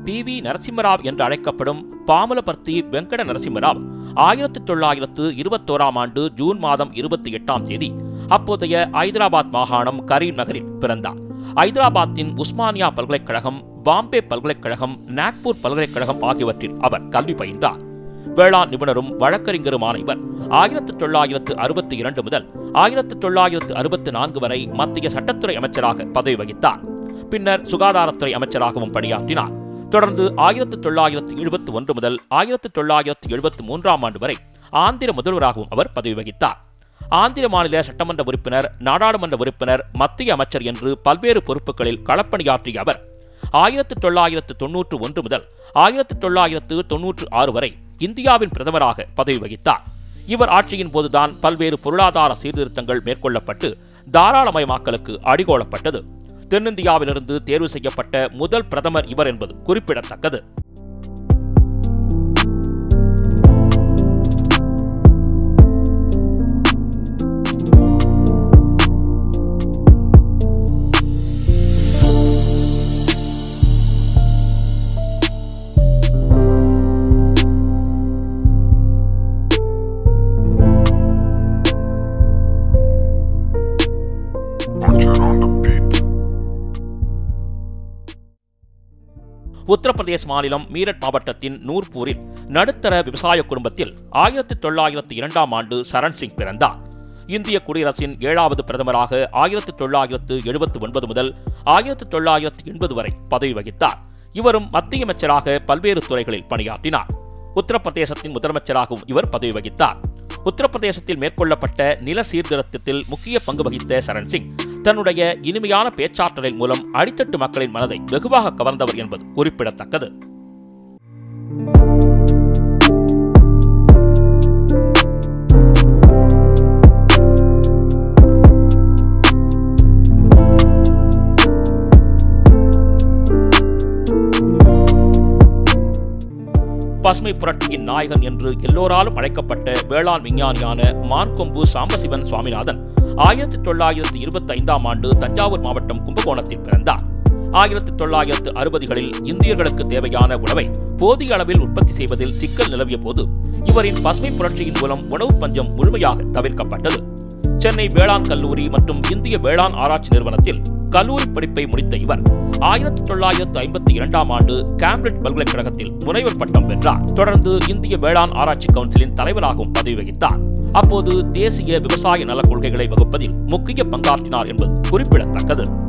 PV. Narasimha Rao என்று அழைக்கப்படும் பாமலபர்த்தி வெங்கட நரசிம்மராவ் 1921ஆம் ஆண்டு ஜூன் மாதம் 28ஆம் தேதி அப்போதைய ஐதராபாத் மாகாணம் கரீம் நகரில் பிறந்தார். ஐதராபாத்தின் உஸ்மானியா பல்கலைக்கழகம், பாம்பே பல்கலைக்கழகம், நாக்பூர் பல்கலைக்கழகம் ஆகியவற்றில் அவர் கல்வி பயின்றார். வேளாண் நிபுணரும் வழக்கறிஞருமான இவர் 1962 முதல் 1964 வரை மத்திய சட்டத்துறை அமைச்சராக பதவி வகித்தார். பின்னர் சுகாதாரத்துறை அமைச்சராகவும் பணியாற்றினார். தொடர்ந்து 1971 முதல் 1973ஆம் ஆண்டு வரை ஆந்திர முதல்வராகவும் அவர் பதவி வகித்தார். ஆந்திர மாநில சட்டமன்ற உறுப்பினர், நாடாளுமன்ற உறுப்பினர், மத்திய அமைச்சர் என்று பல்வேறு பொறுப்புகளில் களப்பணியாற்றிய அவர் 1991 முதல் 1996 வரை இந்தியாவின் பிரதமராக பதவி வகித்தார். இவர் ஆட்சியின் போதுதான் பல்வேறு பொருளாதார சீர்திருத்தங்கள் மேற்கொள்ளப்பட்டு தாராளமயமாக்கலுக்கு அடிகோலப்பட்டது. தென்னிந்தியாவிலிருந்து தேர்வு செய்யப்பட்ட முதல் பிரதமர் இவர் என்பது குறிப்பிடத்தக்கது. உத்தரப்பிரதேச மாநிலம் மீரட் மாவட்டத்தின் நூர்பூரில் நடுத்தர விவசாய குடும்பத்தில் 1902ஆம் ஆண்டு சரண் சிங் பிறந்தார். இந்திய குடியரசின் 7வது பிரதமராக 1979 முதல் 1980 வரை பதவி வகித்தார். இவரும் மத்திய அமைச்சராக பல்வேறு துறைகளில் பணியாற்றினார். உத்தரப்பிரதேசத்தின் முதலமைச்சராகவும் இவர் பதவி வகித்தார். உத்தரப்பிரதேசத்தில் மேற்கொள்ளப்பட்ட நில சீர்திருத்தத்தில் முக்கிய பங்கு வகித்த சரண் சிங் தன்னுடைய இனிமையான பேச்சாற்றலின் மூலம் அடித்தட்டு மக்களின் மனதை வெகுவாக கவர்ந்தவர் என்பது குறிப்பிடத்தக்கது. பசுமை புரட்சியின் நாயகன் என்று எல்லோராலும் அழைக்கப்பட்ட வேளாண் விஞ்ஞானியான மான்கொம்பு சாம்பசிவன் சுவாமிநாதன் 1925ஆம் ஆண்டு தஞ்சாவூர் மாவட்டம் கும்பகோணத்தில் பிறந்தார். 1960களில் இந்தியர்களுக்கு தேவையான உணவை போதிய அளவில் உற்பத்தி செய்வதில் சிக்கல் நிலவிய போது இவரின் பசுமை புரட்சியின் மூலம் உணவு பஞ்சம் முழுமையாக தவிர்க்கப்பட்டது. சென்னை வேளாண் கல்லூரி மற்றும் இந்திய வேளாண் ஆராய்ச்சி நிறுவனத்தில் கல்லூரி படிப்பை முடித்த இவர் 1952ஆம் ஆண்டு கேம்பிரிட்ஜ் பல்கலைக்கழகத்தில் முனைவர் பட்டம் வென்றார். தொடர்ந்து இந்திய வேளாண் ஆராய்ச்சி கவுன்சிலின் தலைவராகவும் பதவி வகித்தார். அப்போது தேசிய விவசாய நலக் கொள்கைகளை வகுப்பதில் முக்கிய பங்காற்றினார் என்பது குறிப்பிடத்தக்கது.